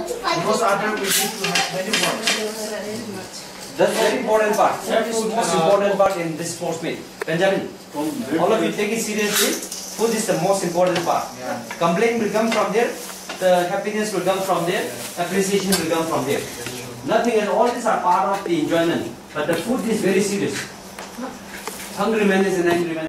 Because other we need to have many words. That's very important part. That is the most important part in this sports meet. Benjamin, all of you take it seriously. Food is the most important part. Yeah. Complaint will come from there. The happiness will come from there. Appreciation will come from there. Nothing and all these are part of the enjoyment. But the food is very serious. Hungry man is an angry man.